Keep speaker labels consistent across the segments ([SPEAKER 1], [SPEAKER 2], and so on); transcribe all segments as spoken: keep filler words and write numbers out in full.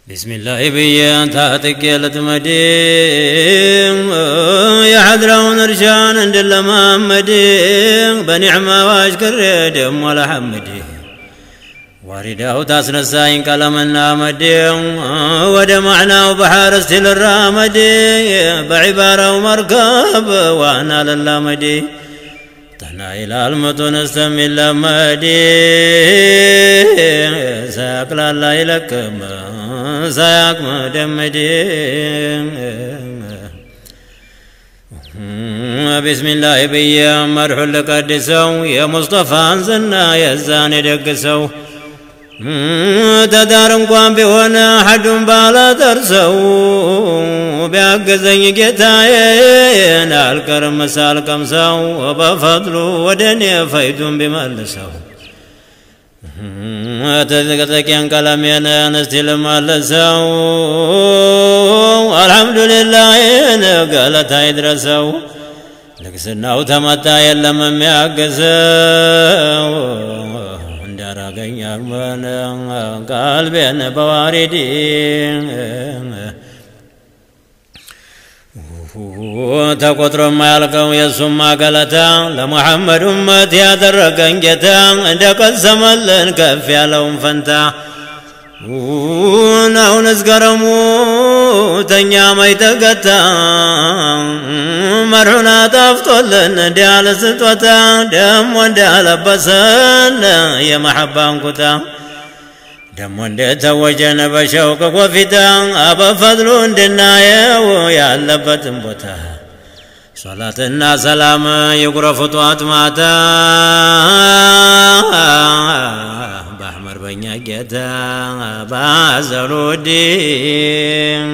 [SPEAKER 1] بسم الله بيان تاتك لتمدين يا حضرون رشان عند المامدين بنعمة واشكر دم ولا حمدي واردا وتاسنساين كلامنا مدين ودمعنا وبحر استل الرامدي بعبارة ومركب وانا للمدي تنا إلى المتون استمل مدي ساقل الله لكم ساق مدمدي بسم الله بيا مرح لقدسو يا مصطفى انزلنا يا زاني دقسو تدارم قوام بيونا حد بالا ترسو بيعقزني قتاين الكرم سالكم سو وبفضلو ودني فيدون بمالسو تذكرك ان كلامي نستل مالسو الحمد لله ان قالت يدرسو لكسناو تمتا يلم ميعقزو دارغن يرمن قلبين بواردين تقطر مالكم يسمى قلتا لمحمد أمتي أدرقن جتا عندك الزمن كف يالهم فانتا ونهو نسقرمو تنيا ميتقتا مرحنا تفتولن ديال ستوتا دم وندال بسن يا محبان كتا دم وندي توجن بشوق وفتا أبا فضلون دنايا ويا لبتن بوتا صلاتنا سلام يقرف طوات ماتا بحمر بنيا جتا بازلو الدين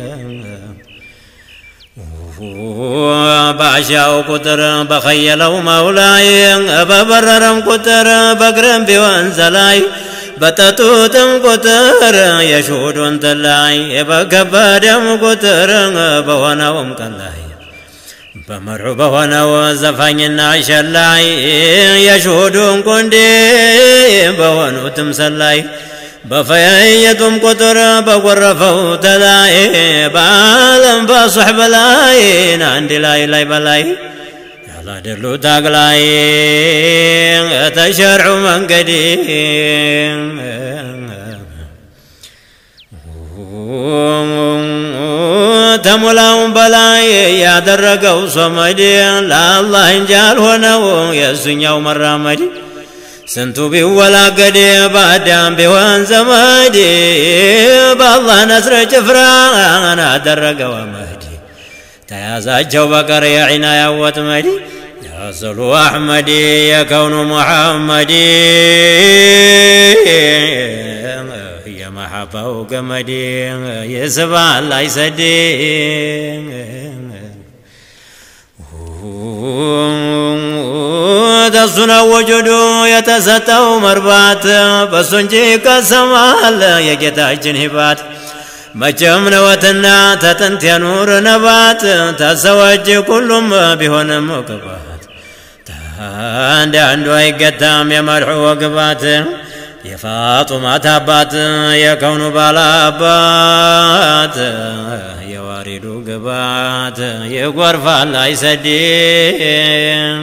[SPEAKER 1] بعشاو كتر بخيلو مولاي ببررم كتر بقرم بوانزلاي بتتوتم كتر يشودون تلاي بكبادم كتر بواناوم كلاي بمرحو بوانا زفانينا شلاي يشودون كندي بوانو تمسلاي بفيتم كتر بغرفو تلاي بالم بصحب لاي عندي لاي لاي بلاي يلا دلو تاقلاي تشرع من قديم تملاهم بلاي يا درقوا صمدي لا الله انجال ونو يسنيو مرامدي سنتو بولا قدي بعدام بوان زمادي بالله نصر جفران درقوا مهدي تيازاجو بكر يا عناية وتمدي يا صلو أحمدي يا كون محمدي يا محبة وقمدي يا سبع الله يسدي دسنا وجودو يتستو مربات بسنجي كسمال يجتاجن هبات مجم نوتنا تتنت نور نبات تسوج كلهم بهن مكبات تاند عندو يقدام يا مرحو وقبات يا فاطمة تابات يا كون بالابات يا وارد وقبات يا غرف الله يسدين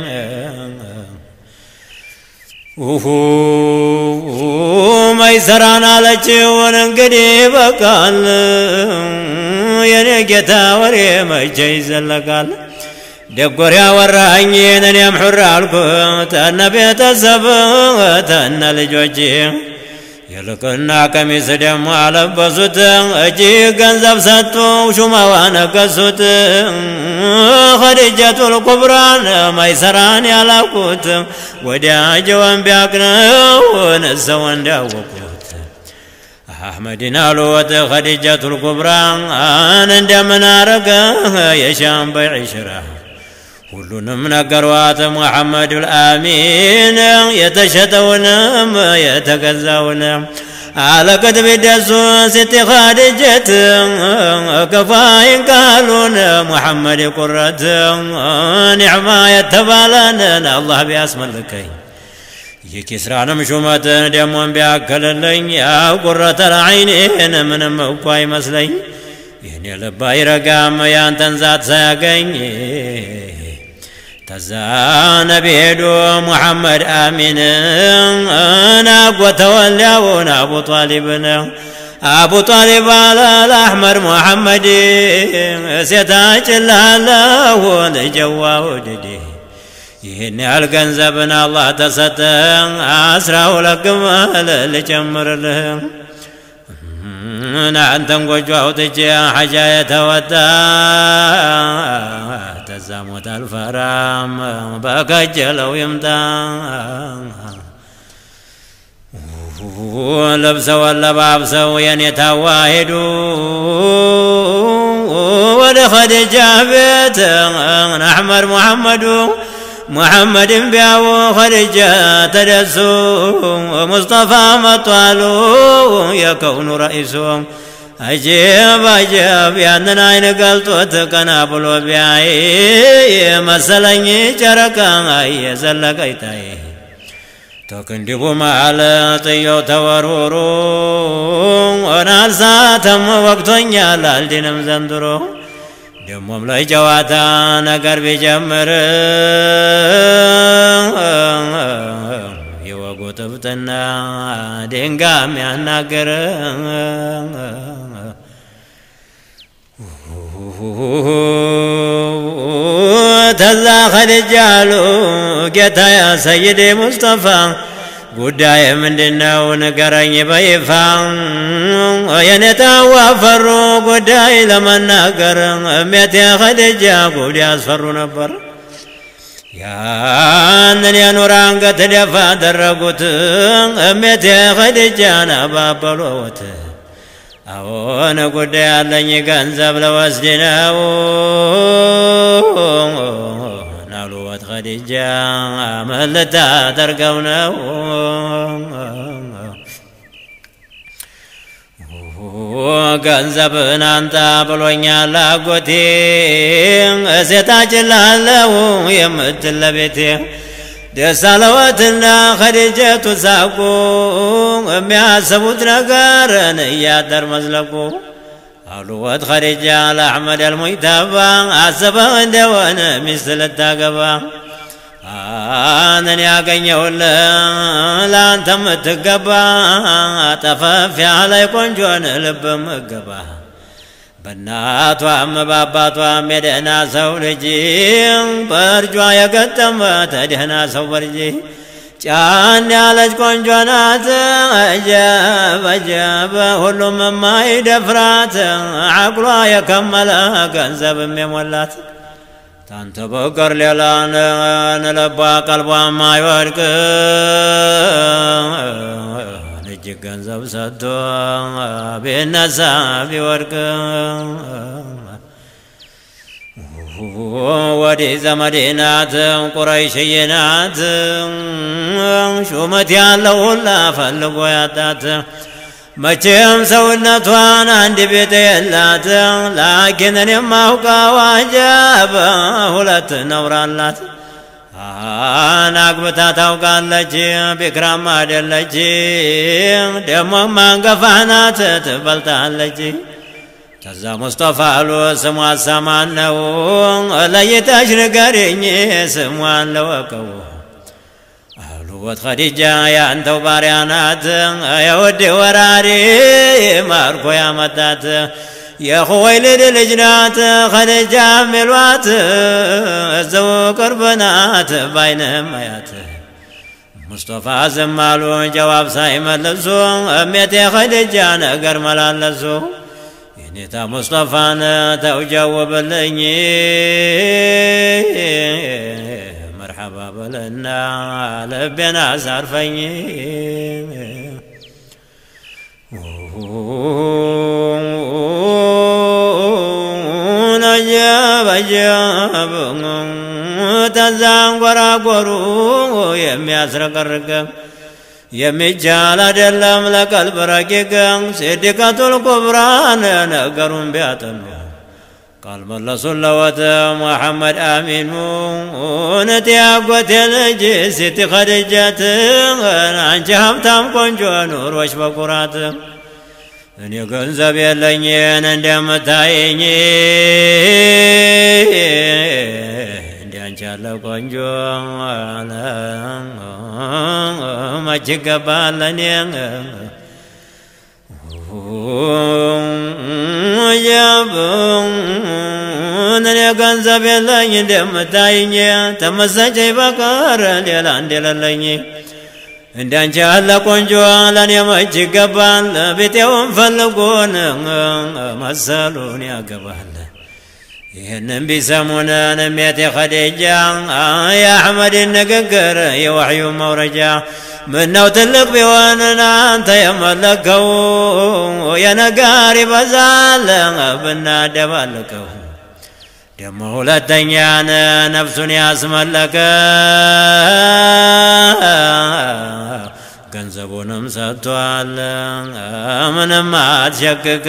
[SPEAKER 1] اوه ميسرانا لچون انغدي بقال يني گتا وري مجي زلقال دغوريا وراኝ እኔም حر አልኩት ተነቤተ ሰበት ተነልጆጂ የልቅና ቀሚስ ደሞ አለበሱት እጅ ገንዘብ ሰጡ ሹማዋን ከሱት ኸዲጀቱል ኩብራን ማይሰራን ያላቁት ወዳጀውን ቢያቅነው ነሰው እንዳወቁት አህመድን አሉት ኸዲጀቱል ኩብራን እንደምን አረገ የሻም በዕሽራ ሁሉንም ነገሯት محمد الامين የተሸጠውንም የተገዛውንም على كتب الدسوس ست خادجة كفاين قالون محمد قرة نعمة يتبالن الله باسم لكي የኪስራንም ሹመት ደሞን ቢያከለለኝ ያ ቁረተ ለዓይኔን ምንም እኮ አይመስለኝ የኔ ልብ አይረጋም ያንተን ዛት ሳያገኝ ተዛ ነቢ ሄዶ ሙሐመድ አሚን ናጎተወልያውን አቡ ጣሊብን አቡ ጣሊብ አልአሕመር ሙሐመድ ሴታጭላለሁ ልጀዋ ወድዴ ይህን ያህል ገንዘብን አላህ ተሰጠ አስራ ሁለት ግመል ልጨምርልህ እናንተን ጎጆ አውጥቼ ሐጃ የተወጣ ተዛሞት አልፈራም በከጀለው ይምጣ ለብሰው ለባብሰው የኔታዋ ሄዱ ወደ ኸዲጃ ቤት አሕመድ ሙሐመዱ محمد بياو خديجة تدسو مصطفى مطالو يكون رئيسهم عجيب عجيب ياننا عين قلتوت كنابلو بياي مسلني جركا اي زلقايتاي تكندبو معلا طيو تورورو ونالساتم وقتونيا لالدينم زندرو ደሞም ላይ ጨዋታ ነገር ቢጀምር የወጉ ጥብጥና ድንጋም ያናገር ተዛ ኸዲጃሉ ጌታ ያ ሰይድ ሙስጠፋ ጉዳይ ምንድነው ንገረኝ በይፋ የኔታዋ ፈሩ ጉዳይ ለመናገር እሜቴ ኸዲጃ ጉድ ያስፈሩ ነበር ያንን የኑር አንገት ደፋ አደረጉት እሜቴ ኸዲጃን አባበሉት አዎን ጉዳይ ያለኝ ገንዘብ ለወስድ ነው ናሉት ኸዲጃ መለታ ተርገው ነው ገንዘብን አንተ ብሎኛል አጎቴ እሴታችላለሁ የምትል ለቤቴ ደስ አለዎትና ኸዲጀቱ ሳቁ የሚያስቡት ነገርን እያደር መዝለቁ አሉወት ኸዲጃ ለአሕመድ አልሙይተባ አስበህ እንደሆነ ሚስት ልታገባ አንን ያገኘሁልህ ለአንተ የምትገባ ጠፈፍ ያለ ቆንጆን ልብ ምገባ በእናቷም በአባቷም የደህና ሰው ልጅ በእርጇ የገጠመ ተደህና ሰው በልጅ ጫን ያለች ቆንጆ ናት አጀብ አጀብ ሁሉም የማይደፍራት ዓቅሏ የከመለ ገንዘብም የሞላት ታንተ በቀር ሌላን ልቧ ቀልቧም አይወድቅ እጅግ ገንዘብ ሰጥቶ ቢነሳ ቢወድቅ ወዲህ ዘመዴ ናት ቁረይሽዬ ናት ሹመት ያለው ሁላ ፈልጎ ያጣት መቼም ሰውነቷን አንድ ቤት የላት ላኪን እኔ የማውቀው አጀብ ሁለት ነውር አላት አግብታ ታውቃለች ቢክራም አይደለች ደሞም አንገፋ ናት ትበልጣለች ተዛ ሙስጠፋ አሉ ስሟ ሰማን ነው ለይተሽ ንገሪኝ ስሟን ለወቀው አሉወት ኸዲጃ ያንተው ባሪያ ናት የውድ ወራሪ ማርኮ ያመጣት የኹወይልድ ልጅ ናት ኸዲጃ ሚሏት እዘው ቅርብ ናት ባይንም አያት ሙስጠፋ ዝም አሉ ጀዋብ ሳይመልሱ እሜቴ ኸዲጃ ነገር መላለሱ የኔታ ሙስጠፋን ተውጀውብልኝ መርሐባ በለና ልቤን አሳርፈኝ አጀብ አጀብ ተዛንጎራጎሩ የሚያስረቀርቅ የሚቻል አይደለም ለቀልብ ረቂቅ ሲድቀቱል ኩብራን ነገሩን ቢያጠኑ قال ملصوا اللوت محمد آمين ونتي أقوت الجي ستي خديجات أنت همتام كونجو نور وش بقرات أن يكون زبي اللنين عندما تايني عندما جالو كونجو ما تقبلني أنا كنزب اللي دم تايني تمسجي بكار ليلان دلالي عندن جال كونجو لاني ما تقبل بيتهم فلقون مسالون يا قبل إنهم بيسمونا نميتي خديجة يا أحمد النققر يا وحي مورجا من نوت اللق بيواننا أنت يا ملكو يا نقاري بزال بنا دبالكو دمه لتنيانا نفسني أسمى لك كنزبون مسطو على من ما تشكك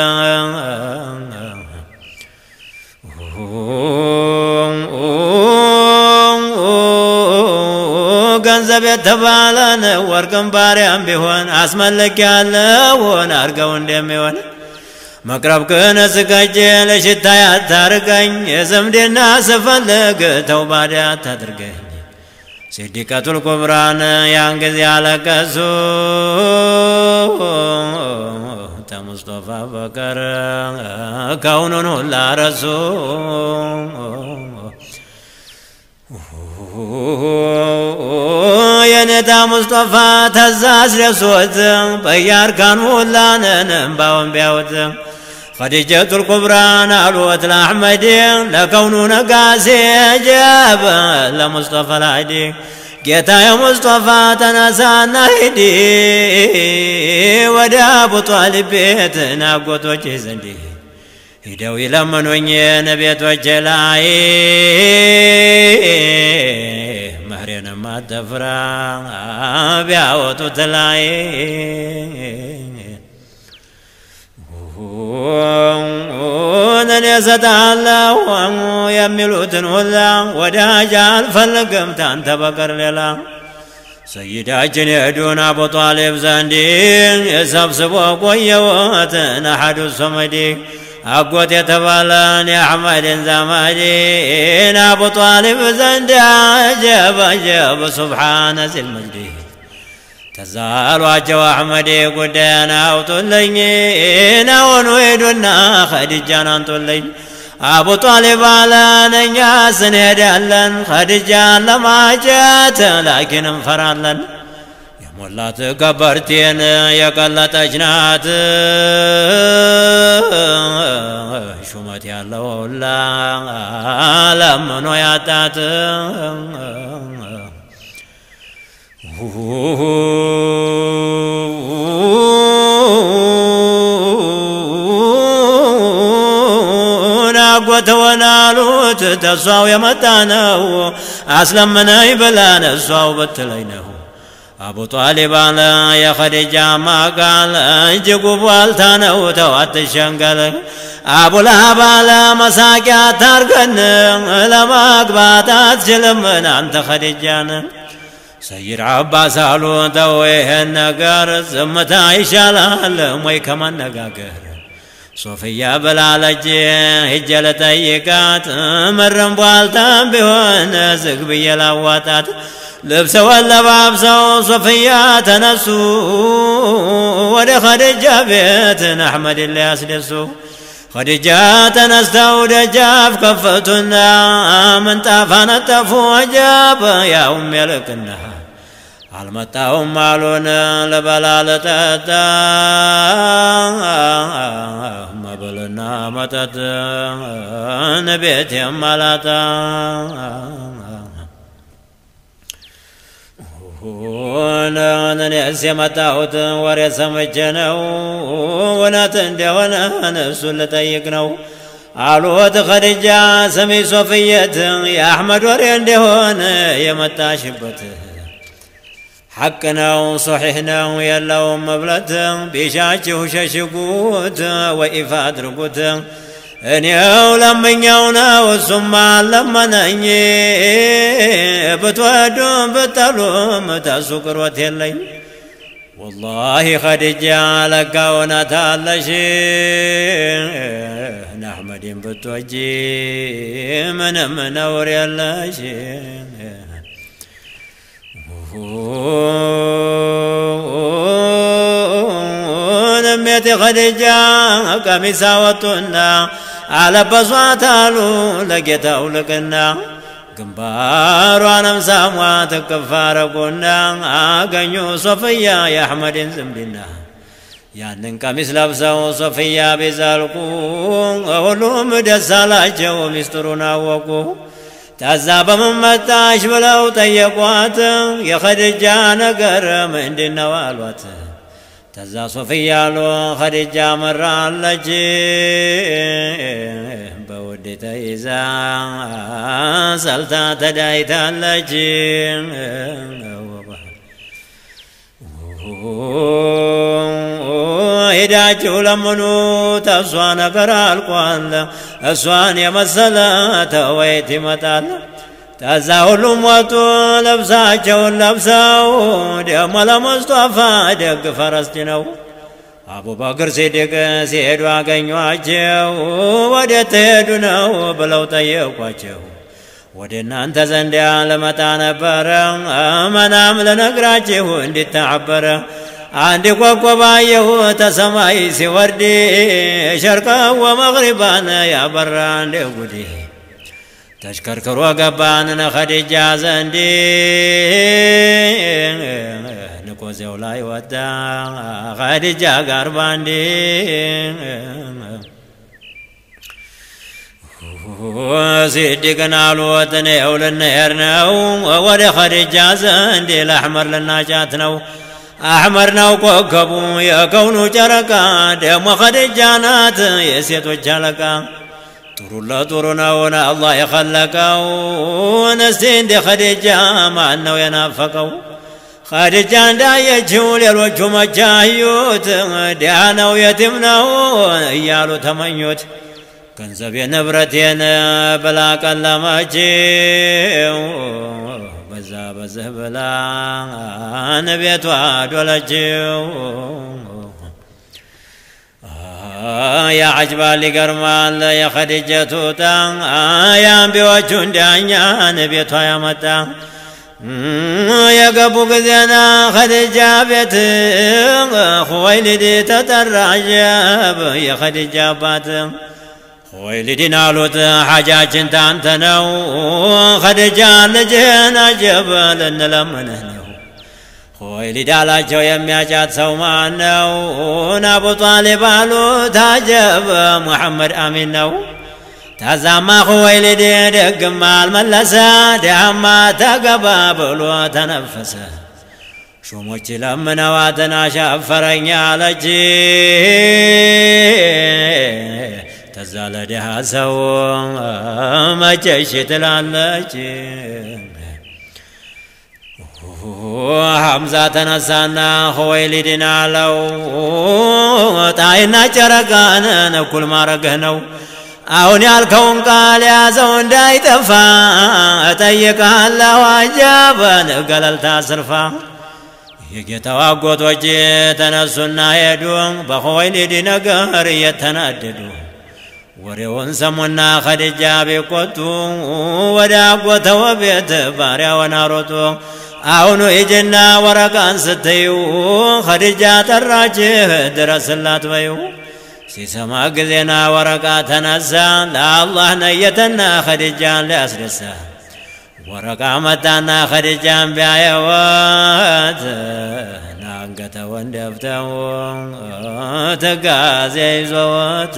[SPEAKER 1] ገንዘብ የተባለን ወርቅም ባሪያም ቢሆን አስመለክ ያለውን አርገው እንደሚሆን መቅረብ ከነ ስጋጄ ለሽታ ያታርገኝ የዘምዴና ስፈልግ ተውባዳ ታድርገኝ ሲዲቀቱል ኩብራን ያን ጊዜ አለቀሱ ተሙስጠፋ በቀር ከውኑን ሁላ ረሱ የነታ ሙስጠፋ ተዛዝ ለሶት በያርካን ሁላነን ባውን ቢያወት خديجة الكبرى نالوت الأحمد لكون نقاسي جاب لمصطفى الهدي جيتا يا مصطفى تنسى نهدي ودا أبو طالب بيتنا قوت وجه زندي يدوي لمن وني نبيت وجلاي مهرين ما تفرع بيعوت تلاي ونني ستعلى يملوتن ولا وداجال فلقم تانت بكر للا سيداجن يدون أبو طالب زندين يسبسبوا قويوات نحد الصمدي أقوت يتبالان يا حمد زمدين أبو طالب زندي عجب عجب سبحان ذي المجد تزال واجه أحمدي قدنا وطلينا ونويدنا خديجان طلي أبو طالب على نياس نهدالن خديجان لما جات لكن انفرالن يا مولا تكبرتين يا قلت أجنات شمت يا الله لمن وياتات ناقوت ونالوت تسواو يمتانو أسلمنا يبلان السواو بتلينه أبو طالب على يا خديجة ما قال جيقوا بوالتانو توات الشنقل أبو لهب على مساكا ترقن لما قباتات جلمنا أنت خديجان سيد عباس علو دويه النقر زمتا يشالال موي كمان نقاقر صوفيا بلالجي هجل تيقات مرم بالتان بيوان زقبي الاواتات لبس ولا بابسو صوفيا تنسو ودخل الجابيت أحمد اللي أسلسو خديجة تنستو دجاف كفتنا من تافانا تفو جاب يا أمي لكنها المتاهم مالونا لبلالتتا مبلنا متت نبيتي مالاتا ونحن سمتاوت ورسمجنو ونتندي ونحنسو لتيقنو علوت خديجة سمي صفية يا أحمد وريندي هون يمتاشبته حقنا وصحيحنا ويلاو مبلت بيشاشه ششقوت وإفاد رقوت እኔው ለምኛው ነው እሱማ ለመነኝ ብትወዱም ብትጠሉም ተሱ ቅርበት የለኝ والله خديجة لك ونتالش نحمد بتوجي من منور يلاش نميت خديجة قميصا وطنا على بصواتالو لقيتها ولقنا ግንባሯንም ሳሟት ከፋረቁና አገኙ ሶፊያ የአሕመድን ዝምድና ያንን ቀሚስ ለብሰው ሶፊያ ቢዘልቁ ሁሉም ደስ አላቸው ሚስጥሩን አወቁ ታዛ በምን መጣሽ ብለው ጠየቋት የኸዲጃ ነገር ምንድነው አሏት ታዛ ሶፊያ አሉ ኸዲጃ መራለች በውዴታ ይዛ ሰልታ ተዳይታለች ሄዳችሁ ለምኑ ተሷ ነገር አልቋል እሷን የመሰለ ተወይት ይመጣል ታዛ ሁሉም ወጡ ለብሳቸውን ለብሰው ደሞ ለሙስጠፋ ደግ ፈረስ ጭነው አቡበክር ሲዲቅ ሲሄዱ አገኟቸው ወዴት ትሄዱ ነው ብለው ጠየቋቸው ወደ እናንተ ዘንድ ልመጣ ነበረ መናም ልነግራችሁ እንዲተዓበረ አንድ ኮከብ አየሁ ተሰማይ ሲወርድ ሸርቀን ወመግሪባን ያበራ እንደ ጉዲ ተሽከርክሮ ገባን ኸዲጃ ዘንድ ንቆዜው ላይ ወጣ ኸዲጃ ጋር ባንድ ሲዲቅን አሉት እኔው ልንሄድ ነው ወደ ኸዲጃ ዘንድ ለአሕመር ልናጫት ነው አሕመር ነው ኮከቡ የከውኑ ጨረቃ ደሞ ኸዲጃ ናት የሴቶች አለቃ ጥሩ ለጥሩ ነውና አላህ የኸለቀው እስቲ እንደ ኸዲጃ ማን ነው የናፈቀው ኸዲጃ እንዳየችው ሌሎቹ መቻዩት ድሃ ነው የቲም ነው እያሉ ተመኙት ገንዘቤ ንብረቴን ብላ ቀለመችው በዛ በዚህ ብላ ቤቷ ዶለችው يا عجبال قرمال يا خديجة توتا يا بيوجون دانيا نبيتها يا متى يا قبو قذينا خديجة بيت خويلدي تترعجب يا خديجة بات خويلدي نالوت حاجات انت انت نو خديجة لجينا جبل نلمنه خويلد አላቸው የሚያጫት ሰው ማን ነው አቡ ጣሊብ አሉት አጀብ ሙሐመድ አሚን ነው ታዛማ خويلد ደግማ አልመለሰ ዳማ ተገባ ብሎ ተነፈሰ ሹሞች ለምነዋትን አሻፈረኝ አለች ተዛ ለድሃ ሰው መቼሽ ትላለች حمزة تنسانا خويلدنا لو طاينا جرقانا نكل ما رقهنو أوني الكون قال يا زون داي تفا أتيك الله وجابا قلل تاسرفا يجيتا وقوت وجيت نسونا يدون بخويلدنا قهر يتناددو وريون سمونا خديجة بقوتو ودا قوت وبيت باريا وناروتو አሁኑ ይጅና ወረቃን ስትዩ ኸዲጃ ጠራችህ ድረስላት በዩ ሲሰማ ጊዜና ወረቃ ተነሳ ለአላህ ነየተና ኸዲጃን ሊያስደሳ ወረቃ መጣና ኸዲጃን ቢያየወት ናንገተወን ደፍተው ትጋዜ ይዞወት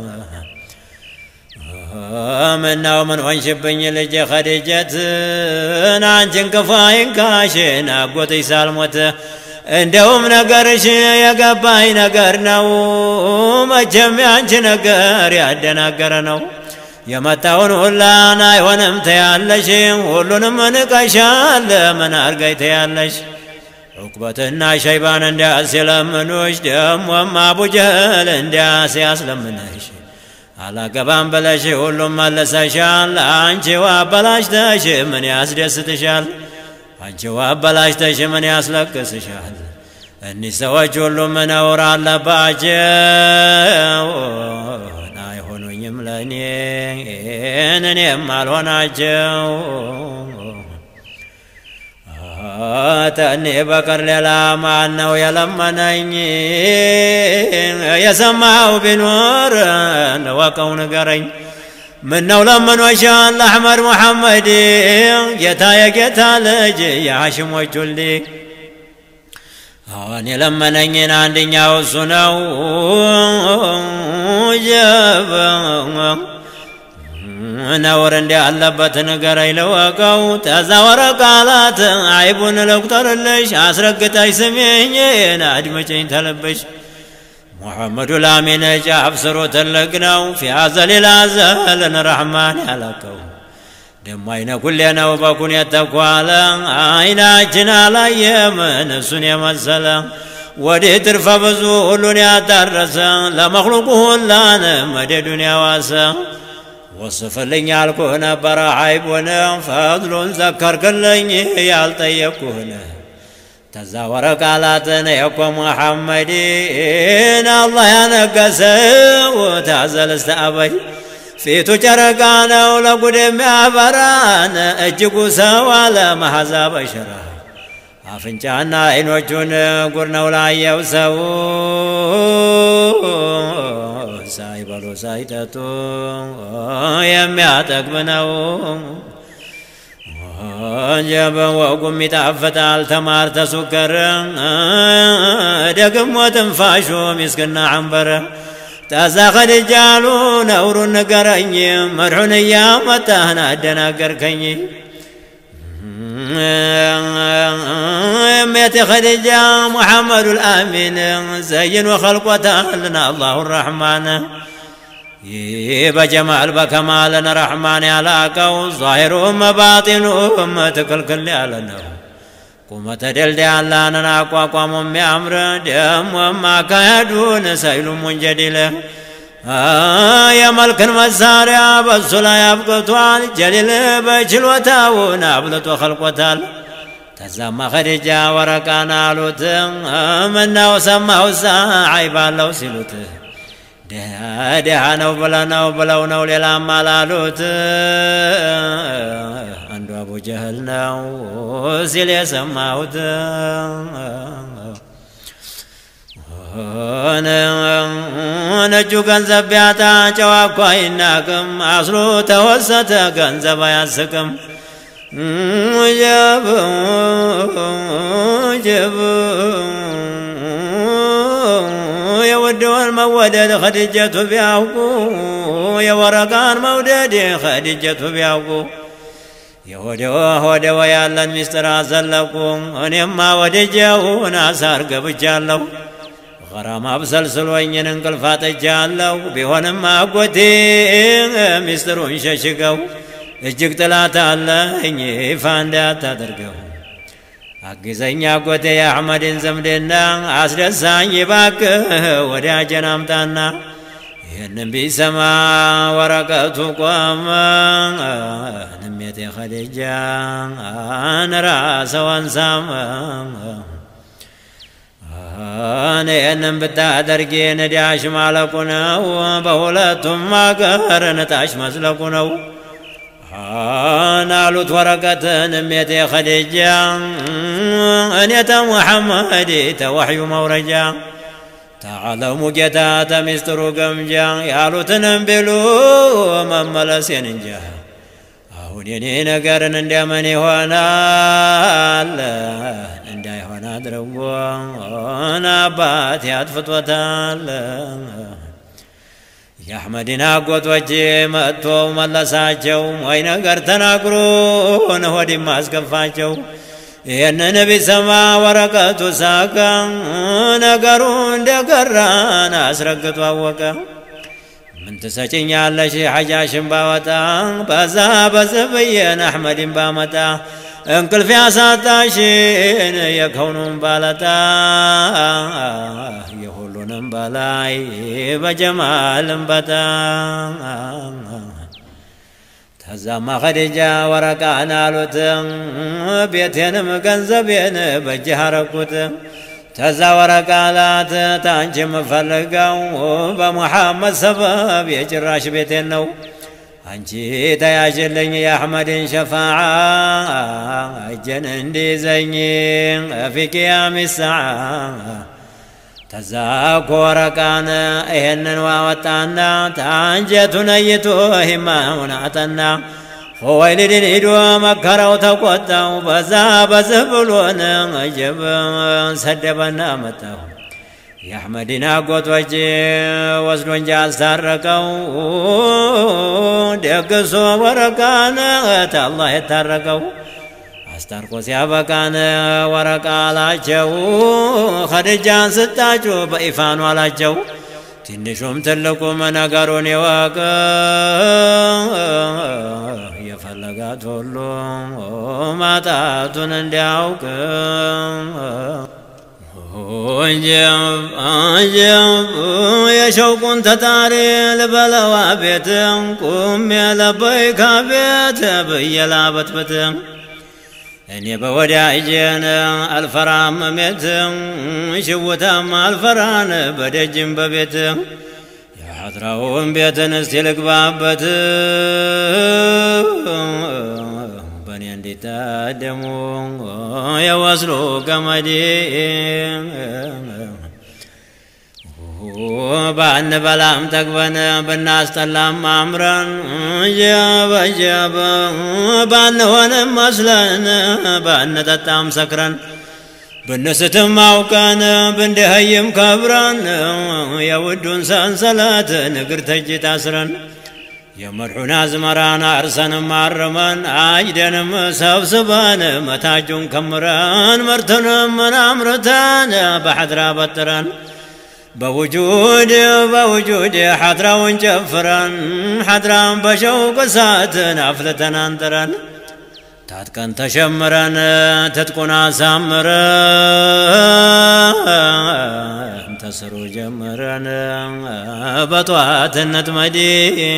[SPEAKER 1] ምነው ምን ሆንሽብኝ ልጄ ኸዲጀት አንቺን ክፋይን ካሽን አጎትሽ ሳልሞት እንደውም ነገርሽ የገባኝ ነገር ነው መቼም ያንቺ ነገር ያደናገረ ነው የመጣውን ሁላን አይሆንም ተያለሽ ሁሉንም ንቀሻል ምን አርገይ ተያለሽ ዑቅበትና ሸይባን እንዲያስለምኑሽ ደሞም አቡ ጀህል እንዲያስያስለምነሽ አላገባም ብለሽ ሁሉም መለሰሻል አንቺው አበላሽተሽ ምን ያስደስትሻል አንቺው አበላሽተሽ ምን ያስለቅስሻል እኒህ ሰዎች ሁሉም ነውር አለባቸው አይሆኑኝም ለኔ እኔም አልሆናቸው ተኔ በቀር ሌላ ማን ነው የለመነኝ የሰማው ቢኖር ወቀው ንገረኝ ምነው ለምኖሻል አሕመድ ሙሐመድ ጌታ የጌታ ልጅ የሐሽሞች ሁሌ አሁን የለመነኝን አንደኛው እሱ ነው ጀብ ነውር እንዲህ አለበት ንገረኝ ልወቀው ተዛወረ ቃላት አይቡን ልቁጠርልሽ አስረግጠሽ ስሚኝ አድምጪኝ ተልብሽ ሙሐመዱ ላሚን ጫፍ ስሩ ትልቅ ነው ፊያዘሊል አዘልን ረሕማን ያላቀው ደሞ አይነ ኩሌ ነው በኩን የተኳለ አይናችን አላየምን እሱን የመሰለ ወዲህ ትርፈ ብዙ ሁሉን ያዳረሰ ለመክሉቁ ሁላን መደዱን ያዋሰ ወስፍልኝ ያልኩህ ነበረ ዐይቡን ፈድሉን ዘከርክልኝ ያልጠየቅኩህን ተዛወረ ቃላትን የኮ ሙሐመድን አላህ ያነገሰው ታዘል እስተአበይ ፊቱ ጨረቃ ነው ለጉድ የሚያበራን እጅጉ ሰው አለ መሐዛ በሸራ አፍንጫና አይኖቹን ጉር ነው ላየው ሰው ሳይበሉ ሳይጠጡ የሚያጠግብ ነው ጀበ ወጉም ይጣፍጣል ተማር ተሱከር ደግሞ ትንፋሹ ሚስክና ዐንበር ታዛ ኸዲጃሉ ነውሩን ንገረኝ መድሑን እያመጣህን አደናገርከኝ ميت خديجة محمد الأمين زين وخلقتنا الله الرحمن بجمال بكمال رحمن علاقه ظاهرهم باطنهم تكل كل علنا قومة دلدي على أقوام بأمر دم وما كادون سيل منجدل آه يا ملك المزارع بس لا يبقى جليل بجلوتاون أبلت وخلقتال تزام خديجة ورقانا لوت منا وسماه ساعي بالو سلوت ده ده نو بلا نو بلا نو للا مالالوت عندو أبو جهل نو سيلي سماوت نجو ገንዘብ ቢያጣ ጨዋኳ ይናቅም አስሮ ተወሰተ ገንዘብ አያስቅም ጀብ ጀብ የወደውን መወደድ ኸዲጀቱ ቢያውቁ የወረቃን መውደድ ኸዲጀቱ ቢያውቁ የወደው ወደው ያለን ሚስጥር አዘለቁ እኔማ ወደጀውን አሳር ገብቻለሁ غرام أبسل سلوين انقلفات الجالو بيهونم أقوتي مسترون ششقو اجيك تلاتا الله اني فاندا تدرقو أقزين أقوتي يا أحمد زمدنا عصر الساني باك ودع جنامتانا النبي سما ورقته قواما نميتي خديجة أنا راس وانساما أنا أنم بتادرجين داش مالكنا وبولتهم ما قهرنا تاش مسلكنا أنا لوت ورقة نميتي خديجة أنيت محمد توحي مورجا تعالوا مجتا تمسترو قمجا يا لوت ننبلو من ملسين جا أهونيني نقرن اندامني هوانا እንዳይ ሆነ አድርጎን አባት ያጥፍቶታል የአሕመድን አጎቶች መጥቶ መለሳቸው ወይ ነገር ተናግሮን ሆድም አስገፋቸው ይህንን ቢሰማ ወረቀቱ ሳቀ ነገሩ እንደቀራን አስረግጦ አወቀ ምን ትሰጭኛለሽ ሐጃሽን ባወጣ በዛ በዝብዬን አሕመድን ባመጣ እንቅልፍ ያሳጣሽን የከውኑን ባለታ የሁሉ كهلونم بلاي بجمال بتا تزام خديجة ورقانا لوتن بيتين مكنزبين بجهركوت تزا ورقالات تانجي مفلقاو بمحمد سبب يجراش بيتين نو أنجي تياجلن يا أحمد شفاعة جنن دي زينين في قيام الساعة تزاك ورقانا إهنن ووطانا تانجت نيتو هما ونعتنا خويلد إدو مكروا تقوتوا بزا بزبلون أجب سدبنا متو يا أحمدنا قوت وجه وزنون جال سرقوا دقسوا ورقانا الله يترقوا أسترقوا سيابقانا ورقا لاجو خدجان ستاجو بإفان ولاجو تنشوم تلقوا من أقرون يواقا يفلقات هلو ما تاتون اندعوك أجب أجب يا شوق تتاري لبلوا بيتم قم يا لبيك بيت بيلا بتبتم أني بودع جينا الفرام ميتم شوتم الفران بدجم ببيتم يا حضرهم بيتن استلق بابتم بني تادمو يا وصلوا كمدي بان بلام تقبن بالناس تلام امرن جاب جاب بان هون مسلن بان تتام سكرن بالنستم موكان بندهيم كبرن يا ودون سنسلات نقر تجي تاسرن يمرحون أزمران أرسن مارمن أجدن سبسبان متاجون كمران مرتن من أمرتان بحضرا بطران بوجود بوجود حضرا ونجفران حضرا بشوق ساتن أفلتن أنتران تاتكن تشمران تتكون سامران تسرو جمران بطوات النتمدي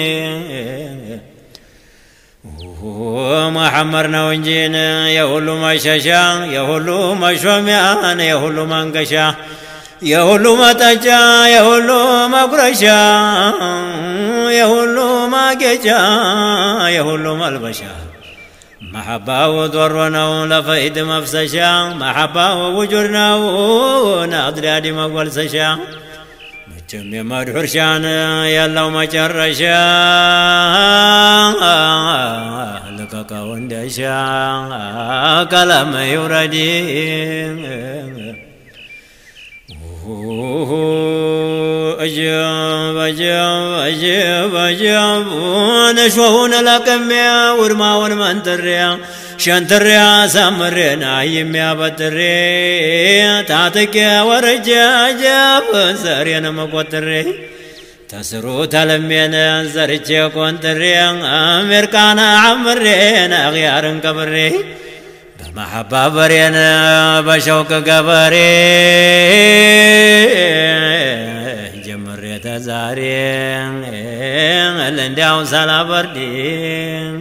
[SPEAKER 1] محمر نونجين يهولو مشاشا يهولو مشوميان يهولو منقشا يهولو متجا يهولو مقرشا يهولو ماقجا يهولو ملبشا محبة ودورنا لفيد مفسشا محبة ووجرنا وناضر عدي مقبل سشا مجم مدحور شان يالله مجرشا لكك وندشا كلام يردي أجاب أجاب أجاب أجاب نشوفون لكم يا ورما ورمان تريا شان تريا سامرنا يميا بتري تاتك يا ورجا جاب سرينا مقوتري تسرو تلمينا زرجا كونتريا أمريكانا عمرينا غيارن كبري محبة برينا بشوق قبري جمريت زارين لنداو سلا بردين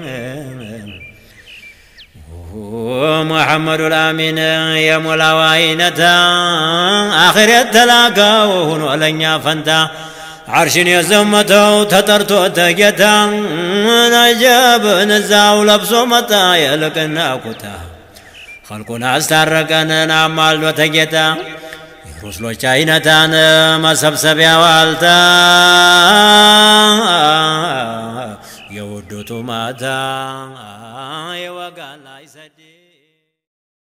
[SPEAKER 1] محمد الأمين يا مولا وعينتا آخر التلاقى وهنو لنيا فانتا عرشن يزمتو تطرتو تجتا نجاب نزاو لبسو متا يلقنا كتا خلقنا استرقنا نعمال وتجتا رسلو شاينتان ما سبسبيا والتا يودو تماتا يوغالا يسدي